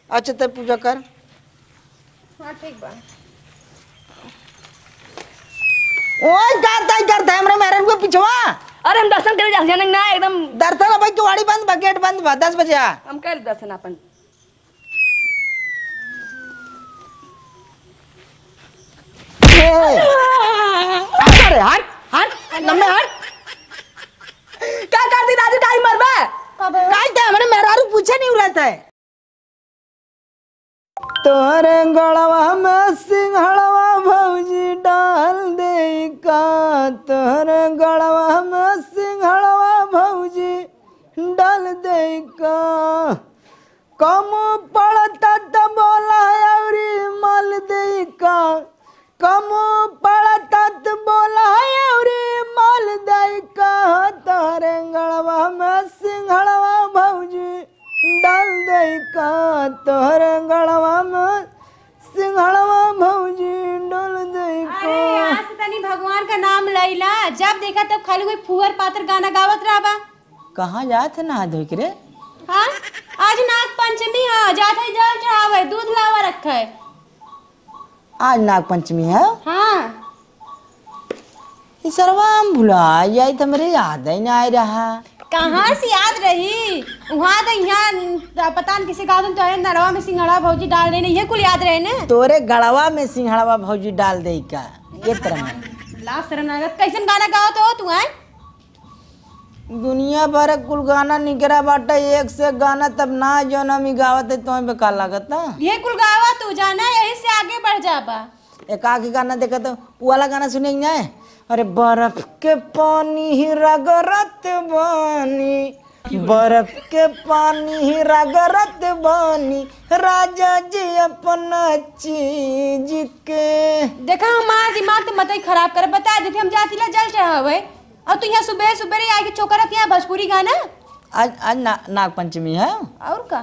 अच्छा तब पूजा कर। हाँ ठीक बा। ओए करता है हमरे मेहरन को पिछवा। अरे हम दर्शन करे जाने ना एकदम दर्शन भाई किवाड़ी बंद बा, गेट बंद बा, 10 बजे आ। हम कर दर्शन अपन। अरे हट हट नम्मे हट। क्या कर दी राजू टाइम मर बे काय क्या हमरे मेहरारू पूछे नहीं रहता है। तोरे गड़वा में सिंघड़वा भौजी डाल दे का, तोरे गड़वा में सिंघड़वा भौजी डाल दे का। कम पड़ता तो बोला अवरी मल दे का, कम पड़ता तो बोला अवरी मल दे का। तोरे गड़वा में सिंघड़वा भौजी डाल दे का, तोहरे गड़वा में सिंघड़वा भौजी डाल दे का। अरे यहाँ से तनी भगवान का नाम लैला, जब देखा तब खाली कोई फुहर पात्र गाना गावत रहा। कहाँ जात है नहा धोई के रे? हाँ आज नाग पंचमी है, जाते ही जल चढ़ावे, दूध लावा रखा है। आज नाग पंचमी है। हाँ ये सर्वाम भुला जाए तो मेरे याद ही ना आ रहा। कहाँ से याद रही, वहाँ तो यहाँ पता नहीं किसी का तो नरवा में सिंघड़ा भौजी डाल देने, ये कुल याद रहे ने। तोरे गड़वा में सिंघड़वा भौजी डाल दे का, ये तरह में ला शर्म लागत। कैसन गाना गाओ तो तू है? दुनिया भर कुल गाना निकरा बाटा, एक से गाना तब ना जो ना मी गावत है तो बेकार लागत ना। ये कुल गावा तू जाना, यही से आगे बढ़ जाबा। एक आगे गाना देखा तो वो वाला गाना सुनेंगे ना। अरे बर्फ के पानी ही रगरत बानी, बर्फ के पानी ही रगरत बानी, राजा जी अपना चीज के। देखा हमारा दिमाग तो मत ही खराब कर, बता देते हम जाती ला जल चढ़ावे और तू यहाँ सुबह सुबह आके चौकरत यहाँ भोजपुरी गाना। आज नाग पंचमी है। और का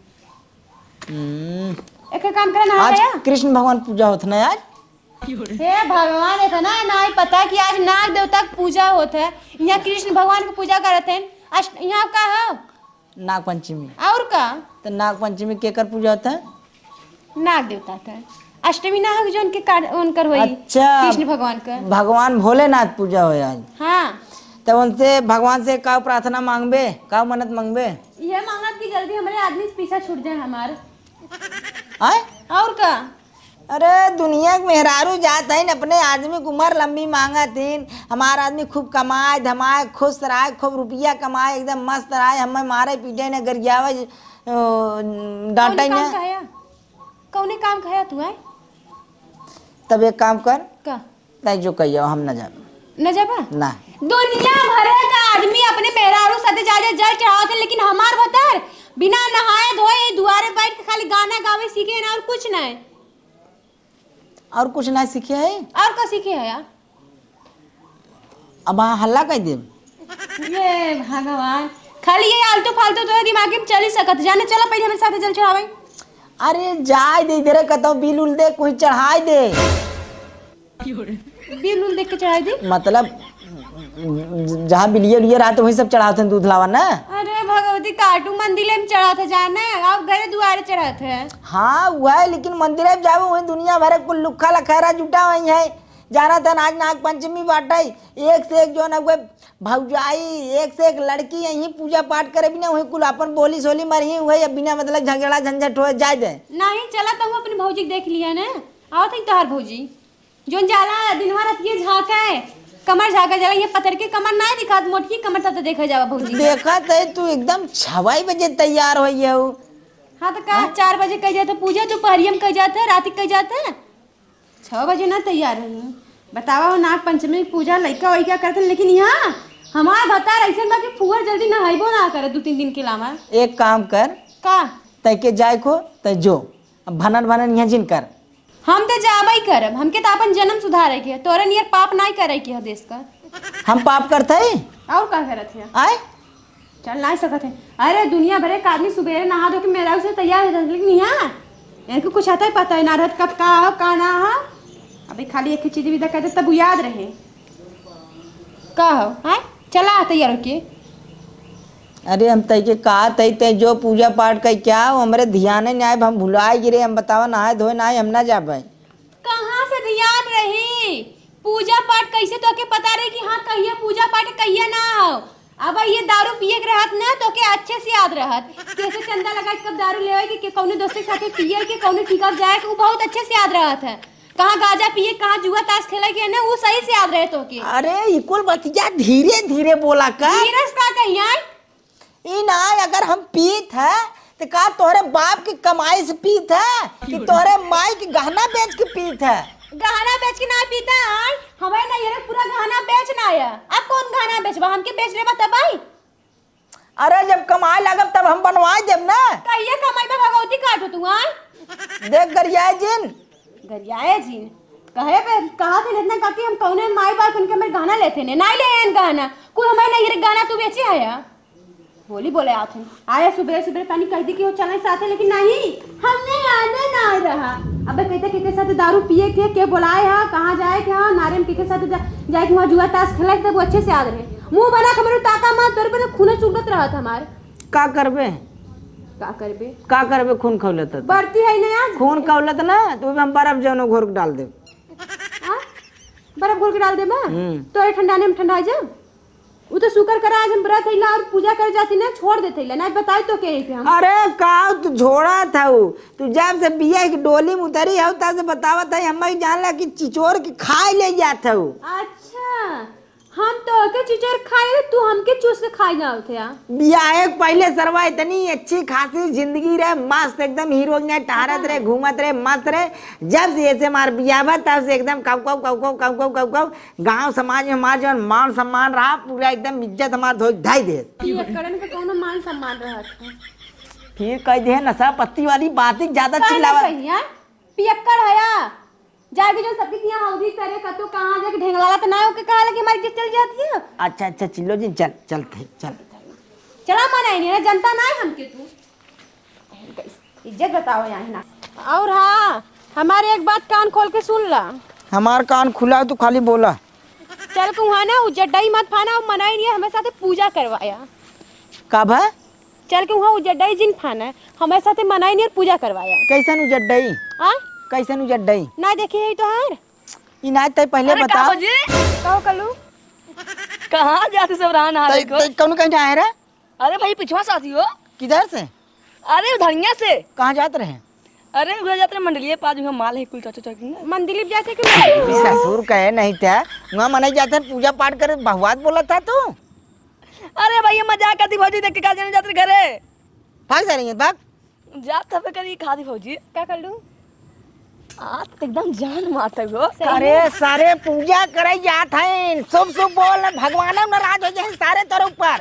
एक काम करना आज है, कृष्ण भगवान पूजा होता है आज। हे भगवान है ना, ना ही पता कि आज नाग देवता की पूजा होता है, यहाँ कृष्ण भगवान की पूजा करते हैं। आज यहाँ का है नाग पंचमी। और का तो नाग पंचमी केकर पूजा होता है? नाग देवता था। अष्टमी ना हो जो उनकर होई। अच्छा कृष्ण भगवान का, भगवान भोलेनाथ पूजा हो आज। हाँ तो उनसे भगवान से का प्रार्थना मांगबे, का मन्नत मांगबे? ये मांगत की जल्दी हमारे आदमी से पीछा छूट जाए हमारे। आए? और का अरे दुनिया के मेहरारू जात है अपने आदमी की उम्र लंबी मांगत है, हमारा आदमी खूब कमाए धमाए खुश रहे, खूब रुपया कमाए, एकदम मस्त रहे, हमें मारे पीटे न गरियावे डांटे न। कौने काम खाया तू है? तब एक काम कर का नहीं जो कहियो हम न जाब न जाबा ना। दुनिया भर का आदमी अपने मेहरारू साथे जा जल चढ़ाते, लेकिन हमार भतर बिना नहाए धोए दुआरे बैठ के खाली गाना गावे सीखे ना, और कुछ नहीं। और कुछ ना सीखे है? और का सीखे है यार? अब हल्ला कह दे। ये भगवान, खाली ये आलतू फालतू तो दिमाग में चल ही सकत। जाने चला पहले हमारे साथ जल चढ़ावे। अरे जाए दे इधर कहता हूँ, बिल उल दे कोई चढ़ाई दे। बिल उल देख के चढ़ाई दी मतलब जहाँ बिलियर उलियर आते वही सब चढ़ाते हैं दूध लावा ना। अरे भगवती काटू मंदिर में चढ़ा था जाने, आप घरे दुआरे चढ़ा थे। हाँ हुआ है, लेकिन मंदिर में जाओ वही दुनिया भर कुल लुखा लखैरा जुटा वही है। जाना था आज नाग पंचमी बाटे, एक से एक जो ना भौजाई, एक से एक लड़की यही पूजा पाठ करे बिना वही कुल अपन बोली सोली मरी हुई, बिना मतलब झगड़ा झंझट हो जाए दे। नहीं चला तो अपनी भौजी देख लिया ना। आओ थी तोहर भौजी जो जाला दिनवा रात ये झाका है, कमर झाका जाला, ये पत्थर के कमर ना दिखात, मोटी कमर तब तो देखा जावा भौजी। देखा है तू एकदम 6 बजे तैयार हो। हाँ तो कहा 4 बजे कह जाता पूजा, तो पहरियम कह जाता रात कह जाता 6 बजे ना तैयार है। बतावा नाग पंचमी पूजा लड़का वही क्या करते, लेकिन यहाँ हमार बता ऐसे बा कि फुहर जल्दी नहाइबो ना करे 2-3 दिन के लामा। एक काम कर का तय के जाए को तय जो भनन भनन यहाँ जिन कर। हम तो जाबा ही करब, हमके तो अपन जन्म सुधारे के, तोरे नियर पाप नहीं करे के देश का। हम पाप करते हैं और का करत है? आए चल नहीं सकत है। अरे दुनिया भरे का आदमी सुबह नहा धो के मेरा से तैयार हो जाते, लेकिन यहाँ इनको कुछ आता ही पता है ना रहत कब का हो का ना हो। अभी खाली एक चीज भी कहते तब याद रहे का हो। हाँ चला तैयार होके। अरे हम तय के कहा तय जो पूजा पाठ का क्या हमरे ध्यान नहीं आए, हम भुलाए गिरे। हम बतावा नहाए धोए नहाए हम ना जाबे। कहाँ से ध्यान रही? पूजा पाठ कैसे तो के पता रही कि हाँ कहिए पूजा पाठ कहिए ना हो। अब ये दारू पिए के रहत ना तो के अच्छे से याद रहत कैसे चंदा लगा कब दारू लेवे कि कौने दोस्त के साथे पिए के कौने ठिका जाए के वो बहुत अच्छे से याद रहत है। कहाँ गाजा पिए कहाँ जुआ ताश खेले के ना वो सही से याद रहे तो के। अरे इकुल बतिया धीरे धीरे बोला कर। धीरे से का कहिया ई ना अगर हम पीत है तो का तोहरे बाप की कमाई से पीत है कि तोहरे माई की गहना बेच के पीत है? गहना बेच के ना पीता है हमें ना ये पूरा गहना बेचना है। अब कौन गहना बेचबा हमके बेच लेबा तब भाई। अरे जब कमाए लगब तब हम बनवाए देब ना। कहिए कमाई में भगवती काटो तू आए देख गरियाए जिन गरियाए जी कहे पे कहा थे इतना काकी हम कौने माई बाप उनके में गहना लेते ने नहीं ले गहना कोई हमें नहीं ये गहना तू बेचे आया बोली बोले आते आया सुबह सुबह पानी कह दी कि वो चलने साथ है लेकिन नहीं हमने आने ना रहा। अब कहते के साथ दारू पिए के बुलाए हा कहाँ जाए के हाँ नारियम के साथ जाए के वहाँ जुआ ताश खेला तब वो अच्छे से याद रहे। मुंह बना के मेरे ताका मार तोरे पे खून चुगत रहा था हमारे। का करबे का करबे खून खौलत बढ़ती है ना आज खून खौलत ना तो हम बर्फ जौनो घोर के डाल दे। बर्फ घोर के डाल दे तो ठंडा में ठंडा जा वो तो शुक्र करा आज हम व्रत हैला और पूजा कर जाती ना छोड़ देते ला ना बताई तो के पे हम। अरे का तू झोड़ा था वो तू जब से बिया की डोली में उतरी है तब से बतावत है हम जान ला कि चिचोर के खाए ले जात है। अच्छा हम तो के चिचोर खाए तू हमके चूस के खाई जाओ थे बियाह पहले सरवा इतनी अच्छी खासी जिंदगी रहे मस्त एकदम हीरो ने टहरत रहे घूमत रहे मस्त रहे। जब से ऐसे मार बियाह तब से एकदम कव गांव समाज में हमार जो मान सम्मान रहा पूरा एकदम इज्जत हमार धो ढाई दे कौन मान सम्मान रहा फिर कह दे नशा पत्ती वाली बातें ज्यादा चिल्लावा पियक्कड़ है जाके जो सबकी यहाँ हल्दी करे कतो कहाँ जाके ढेंगला तो ना ओके कहा कि हमारी चल जाती है। अच्छा चिल्लो जी चल चलते चल चला मनाई नहीं ना जनता ना है हमके तू इज्जत बताओ यहाँ ना। और हाँ हमारे एक बात कान खोल के सुन ला। हमार कान खुला तू खाली बोला। चल को वहाँ ना उजड्डाई मत फाना और मनाई नहीं हमें साथे पूजा करवाया कब है? चल के वहाँ उजड्डाई जिन फाना हमारे साथे मनाई नहीं और पूजा करवाया। कैसन उजड्डाई हाँ कैसन उजड्डाई ना देखे है तो हार इनाज तय पहले बता कहो कलू कहाँ जाते सब रहा नहाने को? कौन कहीं जाए रे? अरे भाई पिछवा साथी हो। किधर से? अरे धनिया से। कहाँ जाते रहे? अरे उधर जाते मंडलीय पास में माल है कुल चाचा मंदिर जाते कि ससुर कहे नहीं था वहाँ मनाई जाते पूजा पाठ करे बहुआत बोला था तू। अरे भैया मजाक करती भौजी देख के का जाने जाते घरे भाग जा रही है भाग जात तब करी खादी भौजी क्या कर लूं आप एकदम जान मारते हो। अरे सारे पूजा करे जात हैं शुभ शुभ बोल भगवान नाराज हो जाए सारे तेरे ऊपर।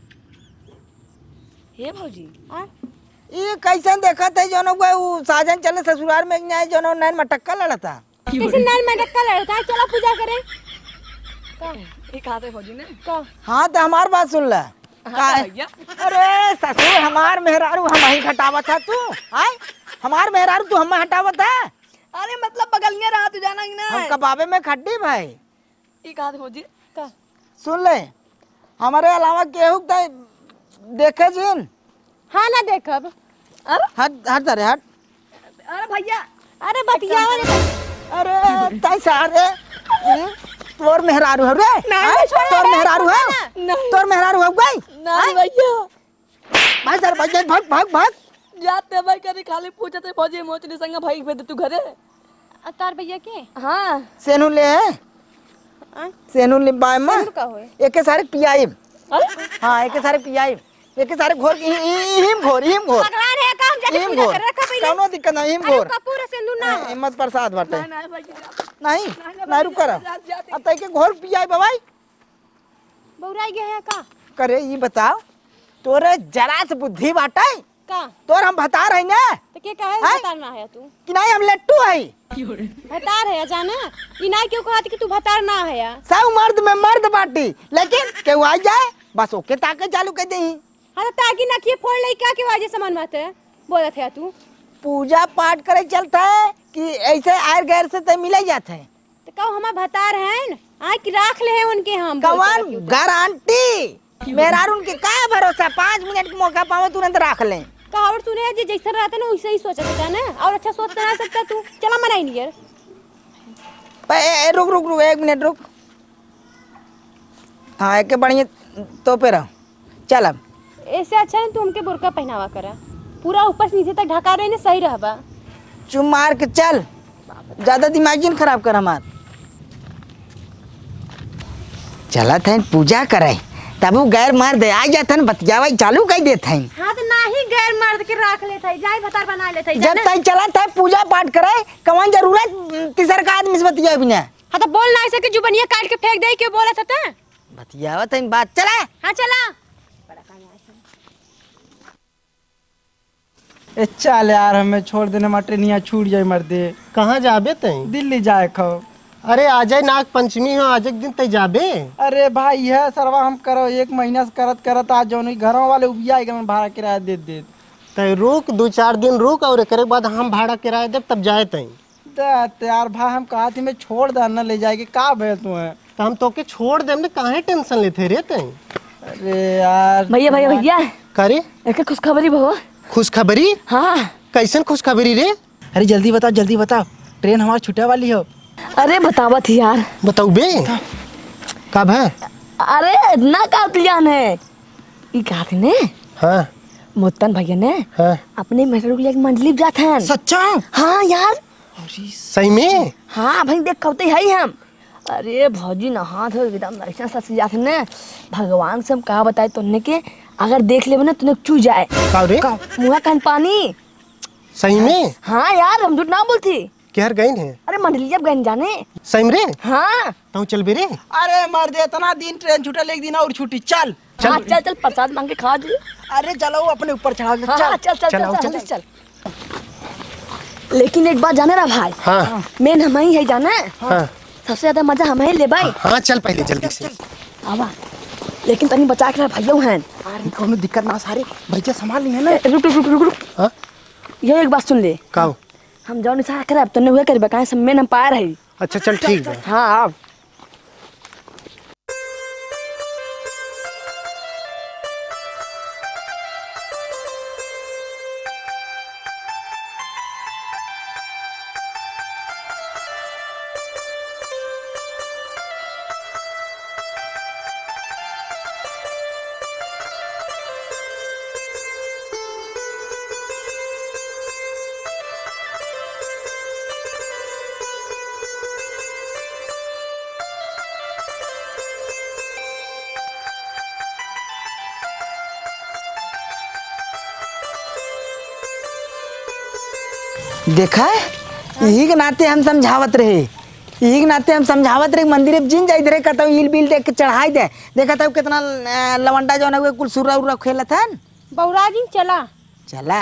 हे भौजी ये कैसे देखा थे जो वो साजन चले ससुराल में जाए जो नैन मटक्का लड़ता कैसे नैन मटक्का लड़ता है। चलो पूजा करें ये खाते भौजी ने हाँ तो हमार बात सुन ला। अरे ससुर हमार मेहरारू हम ही हटावा था तू आय हमार मेहरारू तू हम हटावा था। अरे मतलब बगलिया रहा तू जाना कि ना हम कबाबे में खड्डी भाई ये खाते भौजी सुन ले हमारे अलावा केहू देखे जिन हाँ ना देखब। हट हट अरे हट अरे भैया अरे बतिया अरे तय सारे तोर मेहरारू है रे तोर मेहरारू है तोर मेहरारू है गई नहीं भैया भाई सर भाग भाग भाग भाग जाते भाई करे खाली पूछते भौजी मोचनी संग भाई भेज तू घरे तार भैया के हाँ सेनु ले सेनु ले बाय में का होए एक सारे पियाई हां एक सारे पियाई एक सारे घोर हिम घोर भगवान है काम जाके पूजा कर रखा पहले कोनो दिक्कत नहीं हिम घोर कपूर सिंदूर ना हिम्मत प्रसाद बाटे नहीं भाई नहीं नहीं रुक कर अब तय के घोर पियाई बाबाई बौराई गया है का करे ये बताओ तोरे जरा से बुद्धि बाटे का तोर हम बता रहे ना तो के कहे बताना है तू कि नहीं हम लट्टू है भतार है जाना ई ना क्यों कहत कि तू भतार ना है सब मर्द में मर्द बाटी लेकिन केहू आ जाए बस ओके ताके चालू कर दे। हाँ ताकि ना किए फोड़ ले क्या के वजह समझ मत बोलत है तू पूजा पाठ करे चलता है कि ऐसे आयर गैर से तय मिले जाते हैं तो कहो हमार भतार हैं आ कि राख ले है उनके हम कवन गारंटी मेरा उनके का भरोसा 5 मिनट का मौका पाओ तुरंत रख ले। कहावत सुने है जैसा रहता ना वैसे ही सोचा था ना, और अच्छा सोच ना सकता तू। चला मनाई नहीं यार। रुक रुक रुक 1 मिनट रुक। हाँ एक बढ़िया तो पे रहो। चल अब ऐसे अच्छा है तुम के बुर्का पहनावा करा, पूरा ऊपर से नीचे तक ढका रहे ने सही रहबा। चुम मार के चल, ज्यादा दिमाग न खराब कर हमार। चला था पूजा करे तब वो गैर मार दे आ जाता न बतियावा चालू कर देते हैं। हाँ तो ना ही गैर मर्द के रख लेते है, जाई भतार बना लेते है। जब तक चला था पूजा पाठ करे कौन जरूरत तीसर का आदमी से बतिया बिना। हाँ तो बोल ना ऐसे कि जुबनिया काट के फेंक दे, क्यों बोला था? बतियावा था बात चला। हाँ चला। ए चल यार हमें छोड़ देने माटे निया छूट जाए मर्दे। कहाँ जाबे तई? दिल्ली जाए खो। अरे आ जाए नाग पंचमी हो, आज एक दिन तई जाबे। अरे भाई यह सरवा हम करो 1 महीना से करत करत आज जो नहीं घरों वाले उबिया गए भाड़ा किराया दे दे। तई रुक 2-4 दिन रुक और एक बाद हम भाड़ा किराया देब तब जाए तई। यार भाई हम कहा थी मैं छोड़ दे न ले जाएगी का भैया तू है तो हम तोके छोड़ देम ने, काहे टेंशन लेते रे तई? अरे यार भैया भैया भैया करे एक खुशखबरी भगवा। खुशखबरी? हाँ कैसन खुशखबरी रे? अरे जल्दी बताओ ट्रेन हमारी छुटे वाली हो। अरे बतावा थी यार। बताऊ बे कब है? अरे इतना का प्लान है ये कहा थे ने। हाँ मोतन भैया ने हाँ अपने मेहर के मंडली जाते हैं। सच्चा? हाँ यार सही में? हाँ भाई देख कबते है हम। अरे भौजी नहा धो एकदम ऐसा सच जाते ने। भगवान से हम कहा बताए तुमने के अगर देख ले ना तुमने चू जाए का रे? मुँह कान पानी। सही में? हाँ यार हम झूठ ना बोलती। केहर गईन है? अरे मंडली जब गए जाने। सही में रे? हाँ तू चल बे रे। अरे मर्दे इतना दिन ट्रेन छूटल 1 दिन और छुट्टी चल। हाँ चल चल प्रसाद मांग के खा दे। अरे चलो अपने ऊपर चढ़ा ले। हाँ चल चल चल चल, चल चल चल। लेकिन एक बात जाने रहा भाई। हाँ मेन हम ही है जाना। हाँ सबसे ज्यादा मजा हमें ले भाई। हाँ चल पहले जल्दी से। आवा लेकिन तनी बचा के रह भैया हैं। अरे कोनो दिक्कत ना सारे भैया संभाल लिए ना। रुक रुक रुक रुक। हाँ ये एक बात सुन ले। काऊ? हम जाओ निशा करे अब तने हुए करे बकाए सब में हम पाए रही। अच्छा चल ठीक है। हाँ अब देखा यही के नाते हम समझावत रहे। यही के नाते हम समझावत रहे मंदिर जिन जाइत रहे कहता इल बिल देख के चढ़ाई दे। देखा था कितना लवंडा जो है कुल सुरा उरा खेलत है। बौरा जी चला चला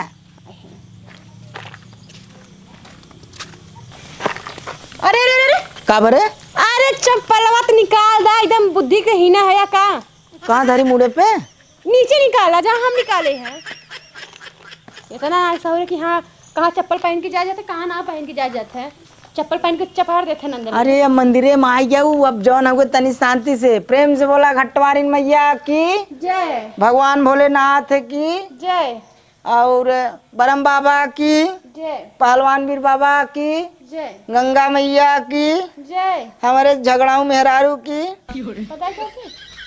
अरे अरे अरे का बरे? अरे चप्पलवा तो निकाल दा, एकदम बुद्धि के हीना है या का? कहाँ धरी मुड़े पे? नीचे निकाला जहाँ हम निकाले हैं। इतना ऐसा हो रहा कि हाँ कहाँ चप्पल पहन के जा जाते, कहाँ ना पहन के जा जाते हैं। चप्पल पहन के चपहार देते हैं अंदर। अरे अब मंदिरे में आई गया अब जौन हो तनी शांति से प्रेम से बोला घटवारिन मैया की जय, भगवान भोलेनाथ की जय, और बरम बाबा की, जय, पहलवान वीर बाबा की, जय, गंगा मैया की, जय। हमारे झगड़ाऊ मेहरारू की। पता है कैसे?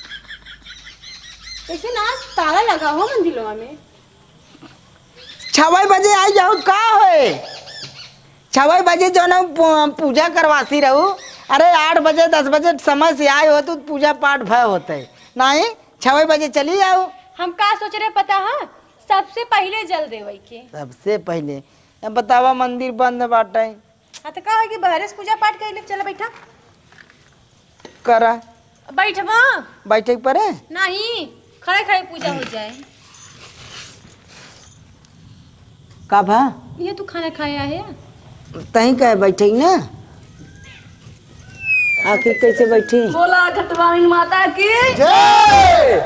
ऐसे ना ताला लगा हो मंदिरों में। 6 बजे आई जाओ का होए? 6 बजे जो ना पूजा करवासी रहू। अरे 8 बजे 10 बजे समय से आए हो तो पूजा पाठ भय होते नहीं। 6 बजे चली जाओ। हम का सोच रहे पता है? सबसे पहले जल देवई के। सबसे पहले अब बतावा मंदिर बंद बाटे। हाँ तो का है कि बहरे से पूजा पाठ कर ले। चला बैठा करा बैठवा बैठे परे नहीं, खड़े खड़े पूजा हो जाए। का भा ये तू खाना खाया है? तही कहे बैठे ना। आखिर कैसे बैठी? बोला घटवारिन माता की जय।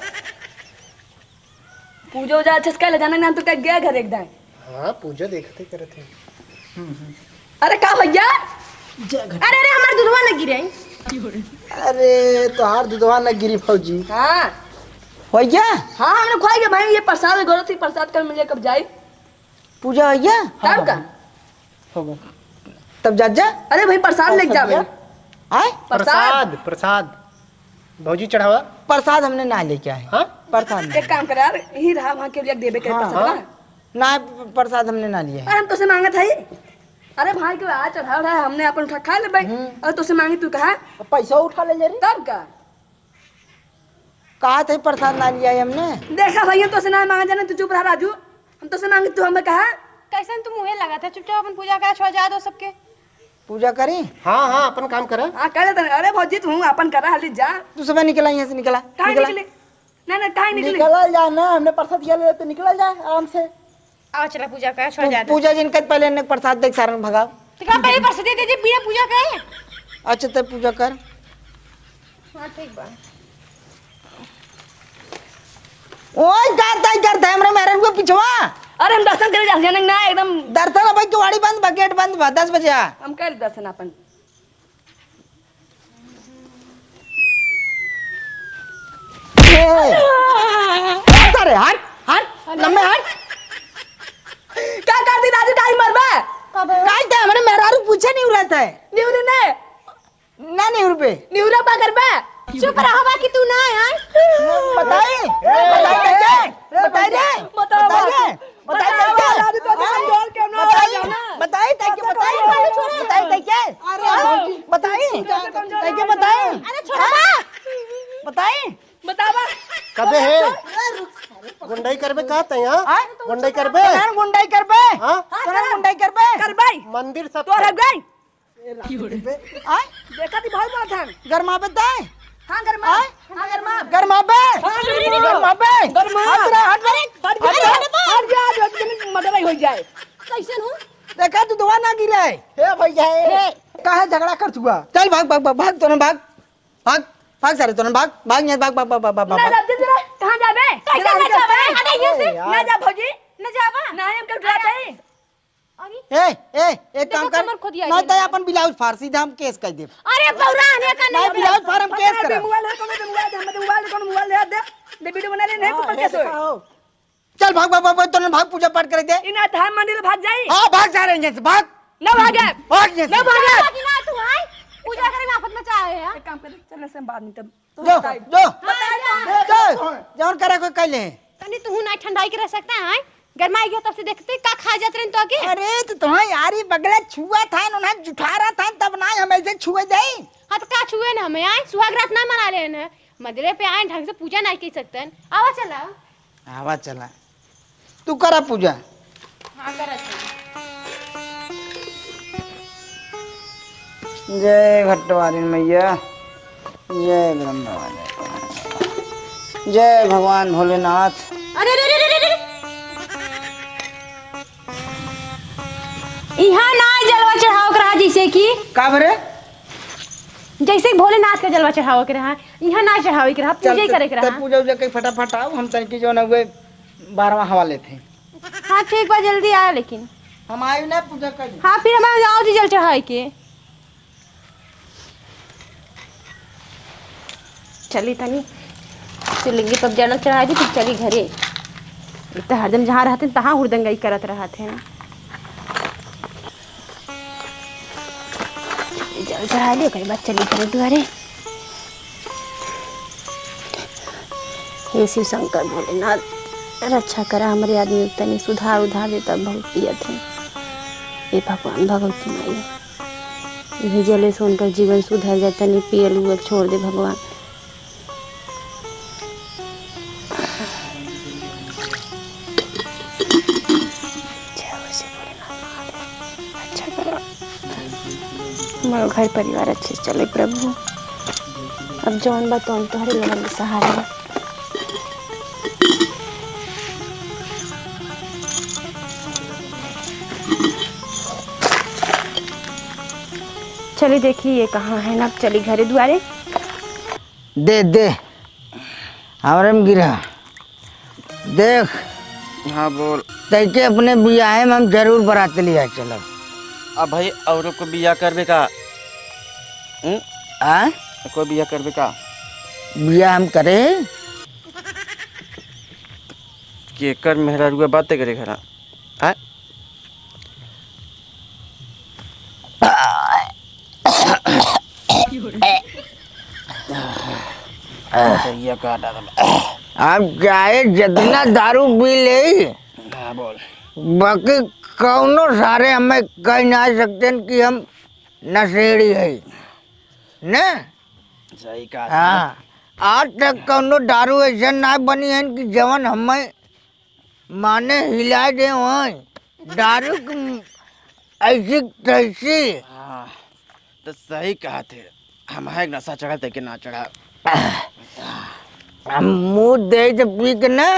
पूजा उजा अच्छे से कर ले जाना ना तो क्या गया घर एकदम। हाँ पूजा देखते करते। अरे का भैया? अरे अरे हमारे दूधवा न गिरे। अरे तोहार दूधवा न गिरी फौजी। हाँ हो गया हाँ हमने खुआ गया भाई, ये प्रसाद है गौरव थी, प्रसाद कर मिले कब जाए पूजा हो गया तब का। हो गया। तब जा अरे भाई प्रसाद लेके जावे। आए प्रसाद प्रसाद भौजी चढ़ावा। प्रसाद हमने ना लेके आए। हाँ प्रसाद नहीं। एक काम कर यार, ही रहा वहाँ के लिए देवे के प्रसाद। ना प्रसाद हमने ना लिया है। अरे हम तुझसे मांगा था ही। अरे भाई के आज चढ़ा रहा है, हमने अपन उठा खा ले भाई। अरे तुझसे मांगी तू कहा पैसा उठा ले रे। तब का कहा था प्रसाद ना लिया है हमने। देखा भैया तुझसे ना मांगा जाने, तू चुप रहा राजू। हम तुझसे मांगी तू हमें कहा कैसे तुम मुँह लगा था, चुपचाप अपन पूजा करा, छोड़ जा दो सबके। पूजा करी हाँ हाँ अपन काम करा। हाँ कर लेते। अरे भौजी तू अपन करा हाली जा। तू सुबह निकला यहाँ से निकला कहाँ निकले? ना ना कहाँ निकले? निकल जा ना, हमने प्रसाद दिया ले तो निकल जाए आराम से। आओ चला पूजा करा, छोड़ जा दो। पूजा जिनका पहले ने प्रसाद देख सारा भगाओ। तो क्या पहले प्रसाद दे दीजिए, बिना पूजा करे। अच्छा तब पूजा कर। हाँ ठीक बा। ओए करता है हमरा मेरे को पिछवा। अरे हम दर्शन करे जाने ना एकदम दर्शन भाई किवाड़ी बंद गेट बंद 10 बजे आ। हम कर दर्शन अपन। अरे हट लम्बे हट। क्या कर दी राजू टाइम मरबा? काय ते हमने मेहरारू पूछे नहीं रहता है न्यूरे ने ना नहीं रुपए न्यूरा पा करबा। चुप रहो बा कि तू ना यार। बताइए बतावा कबे है गुंडाई करबे कहा थे यहाँ गुंडाई करबे गुंडाई करबे हाँ गुंडाई करबे कर भाई मंदिर सब तो रह गई। आय देखा थी बहुत बड़ा था। गरमा बताए हाँ गरमा हाँ गरमा गरमा पे गरमा पे गरमा हट जा मदद हो जाए। कैसे हूँ देखा तू दुआ ना गिरा है हे भैया काहे झगड़ा कर चुका। चल भाग भाग भाग भाग तो भाग भाग भाग सारे तो भाग भाग यहाँ भाग भाग भाग भाग ना भाग रात जरा कहाँ जाबे? कैसे ना जाबे? अरे ये से ना जा भौजी न जाबा। ना हम क्यों डराते हैं? अरे एक काम कर कमर खुद ही आ ना जाएगी। तो अपन ब्लाउज फारसी दाम केस कर दे अरे बौरा आने का नहीं नहीं। ब्लाउज फार्म केस कर मोबाइल है कौन मोबाइल हम मोबाइल कौन मोबाइल दे दे वीडियो बना ले नहीं कुछ कैसे हो? चल भाग भाग भाग तो भाग पूजा पाठ कर दे। इना धाम मंदिर भाग जाई हाँ भाग जा रहे हैं भाग ना भागे भाग यहाँ से। ना भागे। कि ना तू आए पूजा करे में आफत मचा है यार। एक काम कर चलने से बाद में तब जो जौन करा कोई कह ले। तनी तू ना ठंडाई के रह सकता है। गरमाई गया तब से देखते का खा जाते रहे तो के। अरे तो तुम्हारे यारी बगले छुआ था ना जुठारा था तब ना हम ऐसे छुए जाए। हाँ तो का छुए ना हमें आए सुहाग रात ना मना ले ना मदरे पे आए ढंग से पूजा नहीं कर सकते। आवा चला आवा चला तू करा पूजा। हाँ करा जय घटवारी मैया जय ब्रह्मवाणी जय भगवान भोलेनाथ। अरे रे रे रे रे यहाँ ना जलवा चढ़ाओ करा जैसे कि का बरे जैसे भोलेनाथ का जलवा चढ़ाओ के रहा यहाँ ना चढ़ाओ के रहा पूजा ही करे के रहा। पूजा उजा के फटाफट आओ हम तनकी जो ना हुए 12वां हवाले थे। हाँ ठीक बा जल्दी आया लेकिन। हम आए ना पूजा कर। हाँ फिर हमारे आओ जी जल चढ़ाए के चली तनी चलेंगे तब जल चढ़ाए थी फिर चली घरे। इतना हरदम जहाँ रहते तहाँ हुरदंगाई करत रहा थे ना। जल चढ़ा लियो कई बार चली घरे द्वारे। हे शिव शंकर भोलेनाथ रक्षा करा हमारे आदमी तनी सुधार उधार देता बहुत पिया थे। हे भगवान भगवती माई यही जले से उनका जीवन सुधर जाता नहीं पियल उल छोड़ दे भगवान। हमारा घर परिवार अच्छे से चले प्रभु। अब जौन बात तोहरे लगन सहारा। चलिए देखिए ये कहाँ है ना। अब चली घरे द्वारे दे दे हमारे में गिरा देख। हाँ बोल। तैके अपने बियाहे में हम जरूर बरात लिया चलो। अब भाई औरों को बिया करबे का आ कोई बिया करबे का बिया हम करे केकर मेहरारुआ बातें करे घरा आ ये का डाला हम चाहे जितना दारू पी ले हाँ बोल बाकी कौनो सारे हमें कह ना सकते कि हम नशेड़ी है ने। सही कहा हाँ आज तक कौनो दारू ऐसा ना बनी है कि जवन हमें माने हिला दे वहीं दारू ऐसी तैसी। हाँ तो सही कहा थे हम है नशा चढ़ा थे कि ना चढ़ा हम मुँह दे तो पी के ना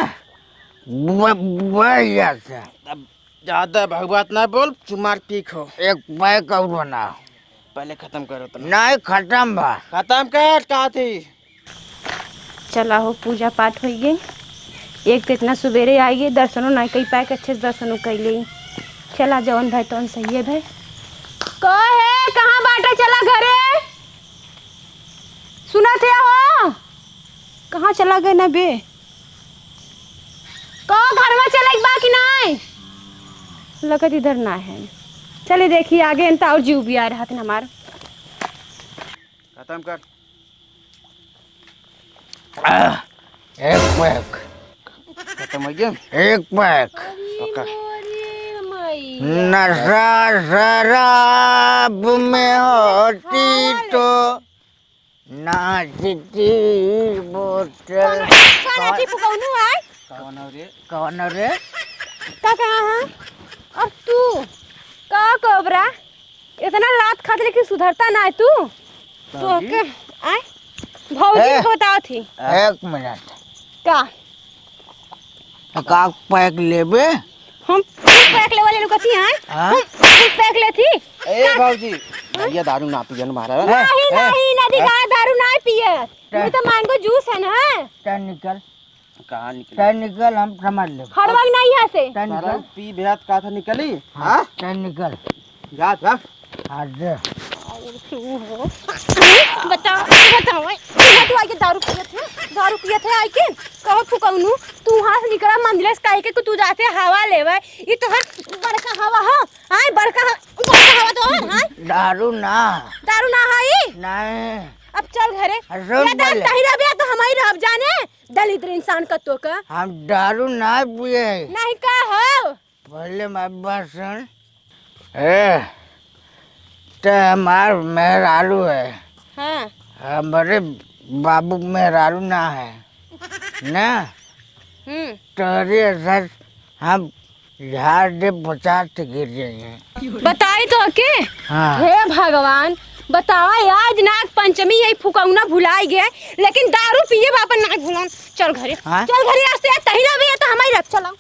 बढ़िया से अब ज्यादा भगवात ना बोल चुमार पीक हो एक पैक और बनाओ पहले खत्म करो तो नहीं खत्म बा खत्म कर कहा थी। चला हो पूजा पाठ हो गई। एक तो इतना सवेरे आइए दर्शनों ना कई पाए अच्छे से दर्शनों कर ली। चला जवन भाई तो सही है भाई है कहाँ बाटा चला घरे सुना थे हो कहाँ चला गए ना बे कहो घर में चले बाकी नहीं लगत इधर ना है। चले देखिए आगे अंता और जीव भी आ रहा था हमारा खत्म कर एक पैक खत्म हो गया एक पैक पक्का नशा शराब में होती तो नाचती बोतल कौन हो रे कौन रे का कहाँ है और तू का कोबरा इतना रात खाते लेकिन सुधरता ना है तू तो के आए भौजी को बताओ थी एक मिनट का का पैक लेबे हम पैक ले वाले लोग हैं हाँ? हम पैक लेती ए भाऊजी ये दारू ना पियन मारा नहीं नहीं नदी का दारू ना पिए ये तो मैंगो जूस है ना टन निकल कहाँ निकली टन निकल हम समझ ले हड़वाग नहीं यहाँ से टन सारा निकल पी भेत का था निकली हाँ टन निकल जा जा हाथ दे बताओ बताओ तू आके दारू पिए थे आके कहो फुकौनु तू वहां से निकला मंदिर से काहे के तू जाते हवा लेवे ई तो बड़का हवा हो हां बड़का हवा तो हां दारू ना है नहीं अब चल घरे हसुन या दांत बोले। तही रबे तो हमारी रब जाने दलित इंसान का तो का हम दारू ना पिए नहीं का हो पहले मैं बात सुन ए तो हमार मेहरारू है हां हमारे बाबू मेहरारू ना है ना तोरे सर हम झाड़ दे 50 गिर जाइए बताई तो के हाँ हे भगवान बताओ आज नाग पंचमी यही फुकौना भुलाई गए लेकिन दारू पिए बापन नाग भुलान चल घरे हाँ? चल घरे रास्ते तहिना भी है तो हमारी रख चलो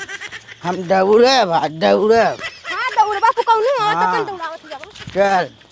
चल हम दौड़े हां दौड़बा फुकौनु तो हाँ। कन दौड़ावत जाबो चल